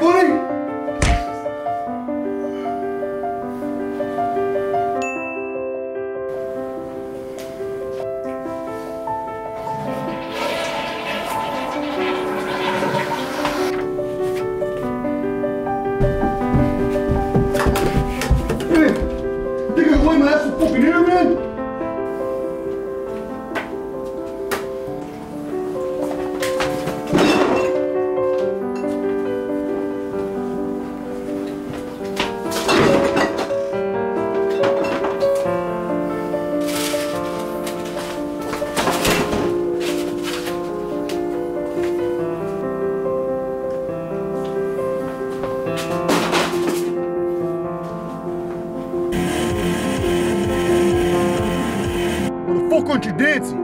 funny? Fuck aren't you dancing?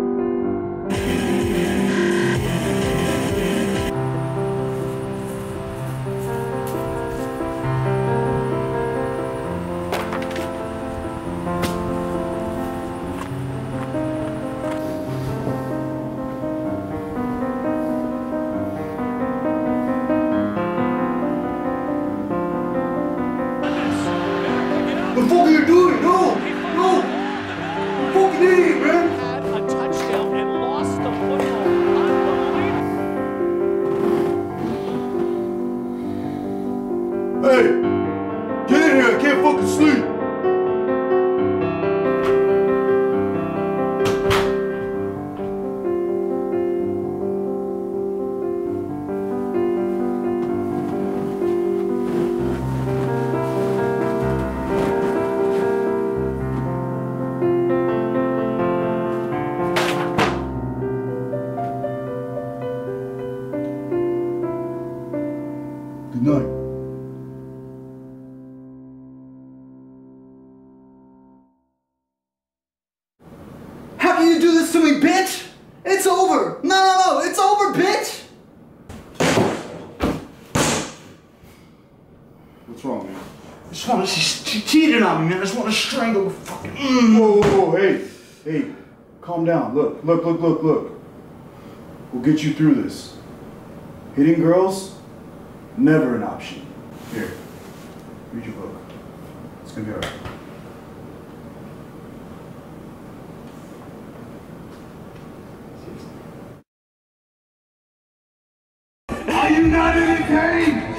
The fuck are you doing? No! No! Fucking idiot, man! Had a touchdown and lost the football. Unbelievable. Hey! Get in here, I can't fucking sleep! Good night. How can you do this to me, bitch? It's over! No, it's over, bitch! What's wrong, man? I just want to, she cheated on me, man. I just want to strangle the fucking... Whoa, hey, calm down. Look. We'll get you through this. Hitting girls, never an option. Here, read your book. It's gonna be all right. Are you not entertained?